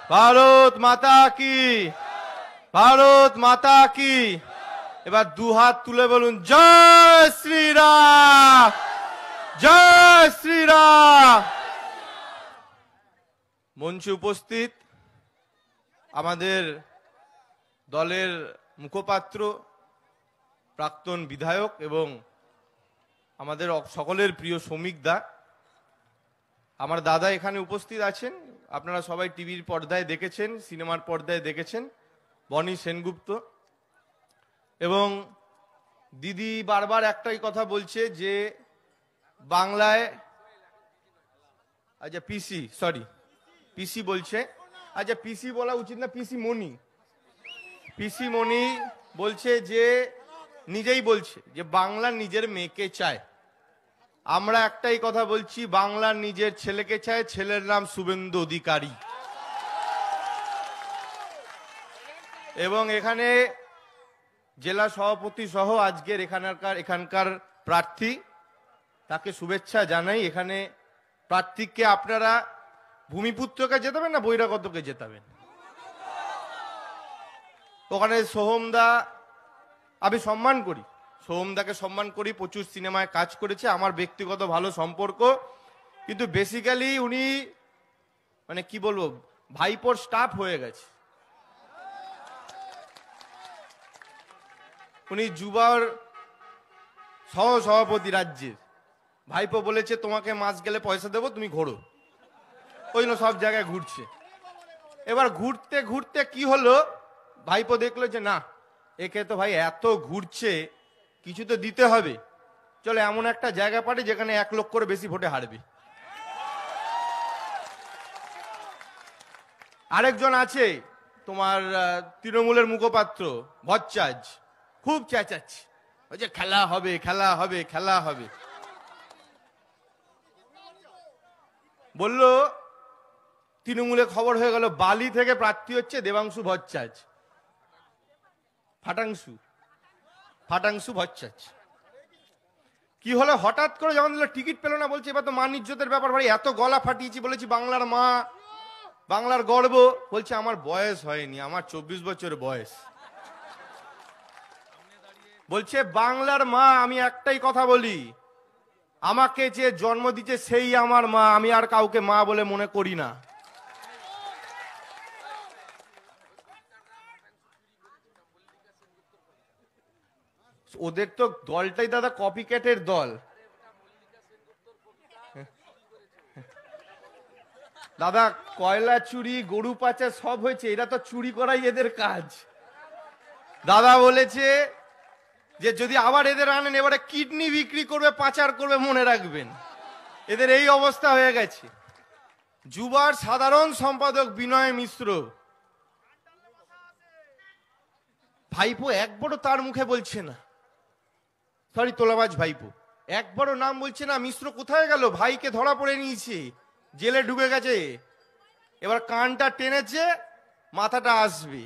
ভারত মাতা কি, ভারত মাতা কি। এবার দুহাত তুলে বলুন জয় শ্রীরাম, জয় শ্রীরাম। মঞ্চে উপস্থিত আমাদের দলের মুখপাত্র, প্রাক্তন বিধায়ক এবং আমাদের সকলের প্রিয় শ্রমিক দা, আমার দাদা এখানে উপস্থিত আছেন। আপনারা সবাই টিভির পর্দায় দেখেছেন, সিনেমার পর্দায় দেখেছেন, বনি সেনগুপ্ত। এবং দিদি বারবার একটাই কথা বলছে যে বাংলায়, আচ্ছা পিসি বলছে, আচ্ছা পিসি বলা উচিত না, পিসি মনি বলছে যে, নিজেই বলছে যে বাংলা নিজের মেয়েকে চায়। আমরা একটাই কথা বলছি, বাংলা নিজের ছেলেকে চায়, ছেলের নাম শুভেন্দু অধিকারী। এবং এখানে জেলা সভাপতি সহ আজকের এখানকার প্রার্থী, তাকে শুভেচ্ছা জানাই। এখানে প্রার্থীকে আপনারা ভূমিপুত্রকে জেতাবেন না বহিরাগতকে জেতাবেন? ওখানে সোহমদা, আমি সম্মান করি, সোহমদাকে সম্মান করি, প্রচুর সিনেমায় কাজ করেছে, আমার ব্যক্তিগত ভালো সম্পর্ক। কিন্তু বেসিক্যালি উনি মানে কি বলবো, ভাইপোর স্টাফ হয়ে গেছে। উনি যুবার সহ সভাপতি রাজ্যের, ভাইপো বলেছে তোমাকে মাস গেলে পয়সা দেবো, তুমি ঘোরো, ওই জন্য সব জায়গায় ঘুরছে। এবার ঘুরতে ঘুরতে কি হলো, ভাইপো দেখলো যে না, একে তো ভাই এত ঘুরছে, কিছু তো দিতে হবে, চলো এমন একটা জায়গা পাঠে যেখানে 1 লক্ষের বেশি ভোটে হারবে। আরেকজন আছে তোমার তৃণমূলের মুখপাত্র ভট্টাচার্য, খুব চেঁচাচ্ছে, ওই যে খেলা হবে খেলা হবে খেলা হবে। বললো তৃণমূলে খবর হয়ে গেল বালি থেকে প্রার্থী হচ্ছে দেবাংশু ভট্টাচার্য, ফাটাংশু ভট্টাচার্য। কি হলো, হঠাৎ করে যখন টিকিট পেল না, বলছে এবার তো মান ইজ্জতের ব্যাপার, ভাই এত গলা ফাটিয়েছি, বলেছি বাংলার মা, বাংলার গর্ব। বলছে আমার বয়স হয়নি, আমার 24 বছর বয়স। বলছে বাংলার মা, আমি একটাই কথা বলি, আমাকে যে জন্ম দিচ্ছে সেই আমার মা, আমি আর কাউকে মা বলে মনে করি না। ওদের তো দলটাই দাদা কপি ক্যাটের দল। দাদা কয়লা চুরি, গরু পাচার সব হয়েছে, এরা তো চুরি করাই এদের কাজ। দাদা বলেছে যে যদি আবার এদের আনেন, এবারে কিডনি বিক্রি করবে, পাচার করবে, মনে রাখবেন। এদের এই অবস্থা হয়ে গেছে। যুবার সাধারণ সম্পাদক বিনয় মিশ্র, ভাইপো একবারও তার মুখে বলছে না, সরি তোলাবাজ ভাইপো একবারও নাম বলছে না। মিশ্র কোথায় গেল? ভাইকে ধরা পড়ে নিয়েছে, জেলে ঢুকে গেছে, এবার কানটা টেনেছে, মাথাটা আসবে।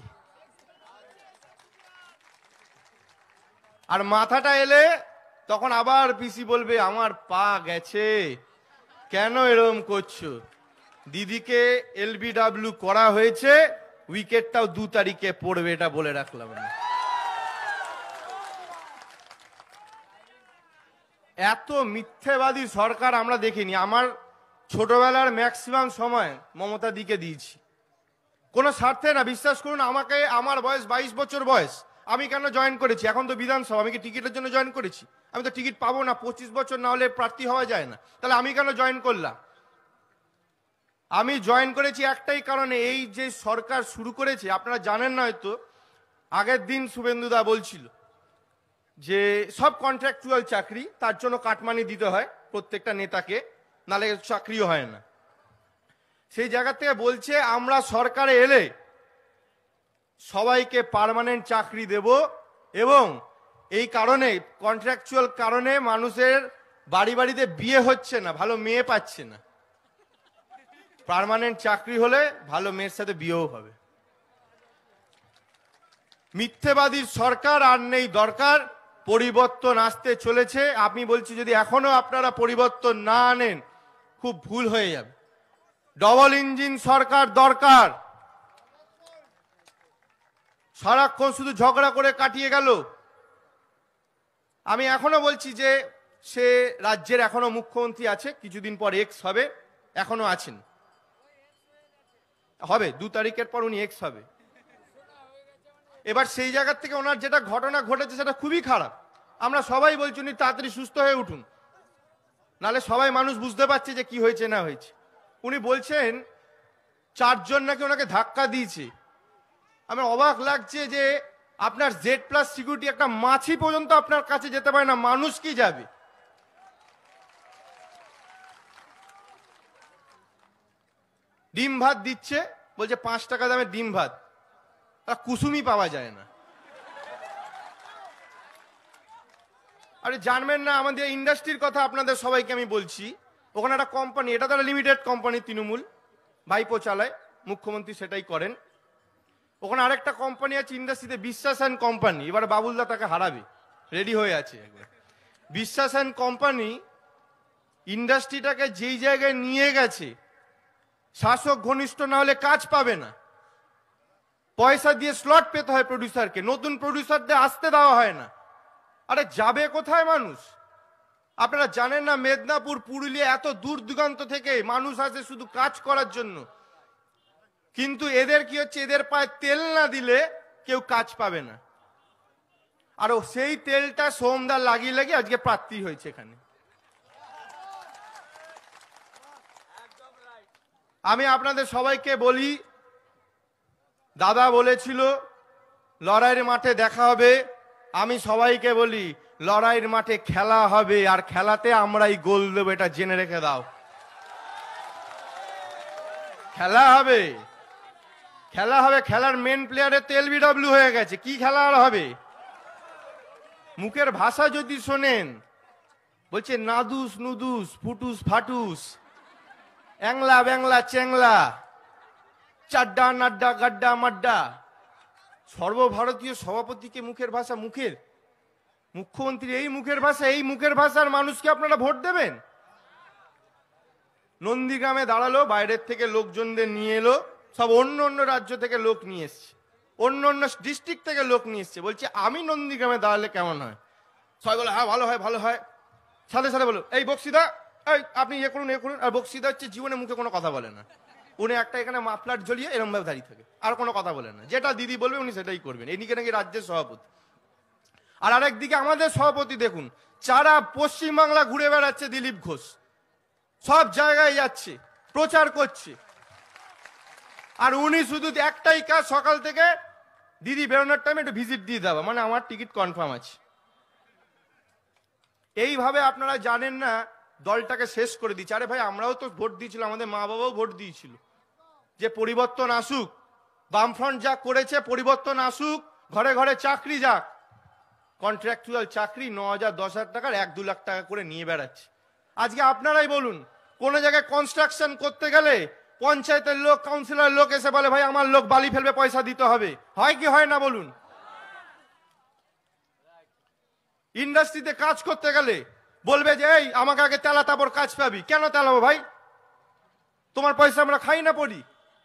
আর মাথাটা এলে তখন আবার পিসি বলবে আমার পা গেছে, কেন এরকম করছো? দিদিকে LBW করা হয়েছে, উইকেটটাও 2 তারিখে পড়বে, এটা বলে রাখলাম আমি। এত মিথ্যেবাদী সরকার আমরা দেখিনি। আমার ছোটবেলার ম্যাক্সিমাম সময় মমতা দিকে দিয়েছি, কোনো স্বার্থে না। বিশ্বাস করুন, আমাকে, আমার বয়স 22 বছর বয়স, আমি কেন জয়েন করেছি? এখন তো বিধানসভা, আমি কি টিকিটের জন্য জয়েন করেছি? আমি তো টিকিট পাবো না, 25 বছর না হলে প্রার্থী হওয়া যায় না। তাহলে আমি কেন জয়েন করলাম? আমি জয়েন করেছি একটাই কারণে, এই যে সরকার শুরু করেছে, আপনারা জানেন না হয়তো, আগের দিন শুভেন্দুদা বলছিল যে সব কন্ট্রাকচুয়াল চাকরি, তার জন্য কাটমানি দিতে হয় প্রত্যেকটা নেতাকে, নালে চাকরিও হয় না। সেই জায়গা থেকে বলছে আমরা সরকারে এলে সবাইকে পার্মানেন্ট চাকরি দেব, এবং এই কারণে কন্ট্রাকচুয়াল কারণে মানুষের বাড়ি বাড়িতে বিয়ে হচ্ছে না, ভালো মেয়ে পাচ্ছে না। পার্মানেন্ট চাকরি হলে ভালো মেয়ের সাথে বিয়েও হবে। মিথ্যেবাদীর সরকার আর নেই দরকার, পরিবর্তন আসতে চলেছে। আমি বলছি যদি এখনো আপনারা পরিবর্তন না আনেন, খুব ভুল হয়ে যাবে। ডবল ইঞ্জিন সরকার দরকার, সারাক্ষণ শুধু ঝগড়া করে কাটিয়ে গেল। আমি এখনো বলছি যে সে রাজ্যের এখনো মুখ্যমন্ত্রী আছে, কিছুদিন পর এক্স হবে, এখনো আছেন, হবে 2 তারিখের পর উনি এক্স হবে। এবার সেই জায়গা থেকে ওনার যেটা ঘটনা ঘটেছে সেটা খুবই খারাপ। আমরা সবাই বলছি উনি তাড়াতাড়ি সুস্থ হয়ে উঠুন, নালে সবাই মানুষ বুঝতে পারছে যে কি হয়েছে না হয়েছে। উনি বলছেন 4 জন নাকি ওনাকে ধাক্কা দিয়েছে। আমার অবাক লাগছে যে আপনার Z+ সিকিউরিটি, একটা মাছি পর্যন্ত আপনার কাছে যেতে পারে না, মানুষ কি যাবে? ডিম ভাত দিচ্ছে, বলছে 5 টাকা দামের ডিম ভাত, কুসুমি পাওয়া যায় না। আরে জানবেন না আমাদের ইন্ডাস্ট্রির কথা আপনাদের সবাইকে আমি বলছি। ওখানে একটা কোম্পানি, এটা তারা লিমিটেড কোম্পানি, তৃণমূল ভাইপো চালায়, মুখ্যমন্ত্রী সেটাই করেন। ওখানে আরেকটা কোম্পানি আছে ইন্ডাস্ট্রিতে, বিশ্বাস অ্যান্ড কোম্পানি। এবার বাবুলদা তাকে হারাবে, রেডি হয়ে আছে একবার। বিশ্বাস অ্যান্ড কোম্পানি ইন্ডাস্ট্রিটাকে যেই জায়গায় নিয়ে গেছে, শাসক ঘনিষ্ঠ না হলে কাজ পাবে না, পয়সা দিয়ে স্লট পেতে হয় প্রডিউসারকে, নতুন প্রডিউসারদের আসতে দেওয়া হয় না। আরে যাবে কোথায় মানুষ? আপনারা জানেন না মেদিনীপুর, পুরুলিয়া, এত দূর দিগন্ত থেকে মানুষ আসে শুধু কাজ করার জন্য। কিন্তু এদের কি হচ্ছে, এদের পায়ে তেল না দিলে কেউ কাজ পাবে না। আর সেই তেলটা সোমদার লাগিয়ে লাগিয়ে আজকে প্রার্থী হয়েছে এখানে। আমি আপনাদের সবাইকে বলি, দাদা বলেছিল লড়াইয়ের মাঠে দেখা হবে। আমি সবাইকে বলি লড়াইয়ের মাঠে খেলা হবে, আর খেলাতে আমরাই গোল দেবো, এটা জেনে রেখে দাও। খেলা হবে, খেলা হবে। খেলার মেন প্লেয়ারের তো LBW হয়ে গেছে, কি খেলা আর হবে? মুখের ভাষা যদি শোনেন, বলছে নাদুস নুদুস ফুটুস ফাটুস, অ্যাংলা ব্যাংলা চেংলা, চাড্ডা নাড্ডা গাড্ডা মাড্ডা। সর্বভারতীয় সভাপতিকে মুখের ভাষা, মুখ্যমন্ত্রী এই মুখের ভাষা, এই মুখের ভাষার মানুষকে আপনারা ভোট দেবেন? নন্দীগ্রামে দাঁড়ালো, বাইরের থেকে লোকজনদের নিয়ে এলো, সব অন্য অন্য রাজ্য থেকে লোক নিয়ে এসছে, অন্য অন্য ডিস্ট্রিক্ট থেকে লোক নিয়ে এসছে। বলছে আমি নন্দীগ্রামে দাঁড়ালে কেমন হয়? সবাই বলে হ্যাঁ ভালো হয়, ভালো হয়। সাথে সাথে বলো এই বক্সিদা, এই আপনি ইয়ে করুন, আর বক্সিদা হচ্ছে জীবনে মুখে কোনো কথা বলে না। উনি একটা এখানে মাফলার ঝুলিয়ে এরম ভাবে দাঁড়িয়ে থাকে, আর কোনো কথা বলে না। যেটা দিদি বলবে উনি সেটাই করবেন। এদিকে নাকি রাজ্যের সভাপতি। আর আরেকদিকে আমাদের সভাপতি দেখুন, সারা পশ্চিমবাংলা ঘুরে বেড়াচ্ছে দিলীপ ঘোষ, সব জায়গায় যাচ্ছে, প্রচার করছে। আর উনি শুধু একটাই কাজ, সকাল থেকে দিদি বেরোনোর টাইমে একটু ভিজিট দিয়ে দেওয়া, মানে আমার টিকিট কনফার্ম আছে। এইভাবে আপনারা জানেন না দলটাকে শেষ করে দিচ্ছে। আরে ভাই আমরাও তো ভোট দিয়েছিলাম, আমাদের মা বাবাও ভোট দিয়েছিল যে পরিবর্তন আসুক, বামফ্রন্ট যা করেছে পরিবর্তন আসুক, ঘরে ঘরে চাকরি যাক। কন্ট্রাকচুয়াল চাকরি 9,000 10,000 টাকার 1-2 লাখ টাকা করে নিয়ে বেড়াচ্ছে। আজকে আপনারাই বলুন, কোন জায়গায় কনস্ট্রাকশন করতে গেলে পঞ্চায়েতের লোক, কাউন্সিলর লোক এসে বলে ভাই আমার লোক বালি ফেলবে, পয়সা দিতে হবে। হয় কি হয় না বলুন? ইন্ডাস্ট্রিতে কাজ করতে গেলে বলবে যে এই আমাকে আগে তেলা, তারপর কাজ পাবি। কেন তেলাবো ভাই? তোমার পয়সা আমরা খাই না পড়ি?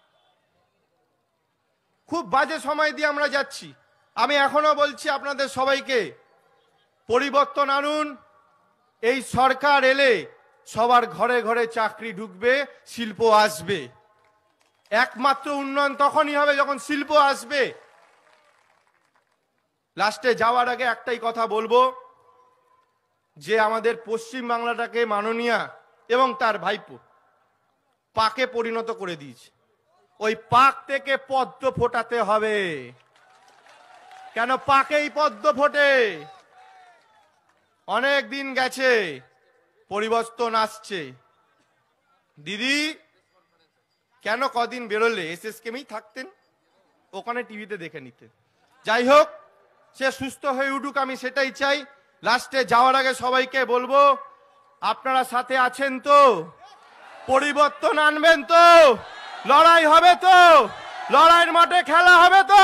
খুব বাজে সময় দিয়ে আমরা যাচ্ছি। আমি এখনো বলছি আপনাদের সবাইকে, পরিবর্তন আনুন। এই সরকার এলে সবার ঘরে ঘরে চাকরি ঢুকবে, শিল্প আসবে। একমাত্র উন্নয়ন তখনই হবে যখন শিল্প আসবে। লাস্টে যাওয়ার আগে একটাই কথা বলবো, যে আমাদের পশ্চিম বাংলাটাকে মাননীয়া এবং তার ভাইপো পাকে পরিণত করে দিয়েছে। ওই পাক থেকে পদ্ম ফোটাতে হবে। কেন পাকেই পদ্ম ফোটে? অনেক দিন গেছে, পরিবর্তন আসছে। দিদি কেন কদিন বেরোলে? SSKমেই থাকতেন, ওখানে টিভিতে দেখে নিতেন। যাই হোক, সে সুস্থ হয়ে উঠুক, আমি সেটাই চাই। লাস্টে যাওয়ার আগে সবাইকে বলবো, আপনারা সাথে আছেন তো? পরিবর্তন আনবেন তো? লড়াই হবে তো? লড়াইয়ের মাঠে খেলা হবে তো?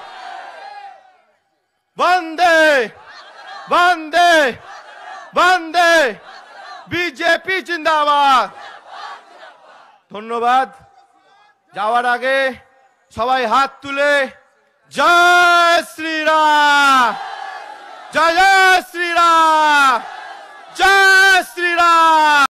বন্দে বন্দে বন্দে, বিজেপি জিন্দাবাদ। ধন্যবাদ। যাওয়ার আগে সবাই হাত তুলে জয় শ্রীরাম, জয় জয় শ্রীরাম, জয় শ্রীরাম।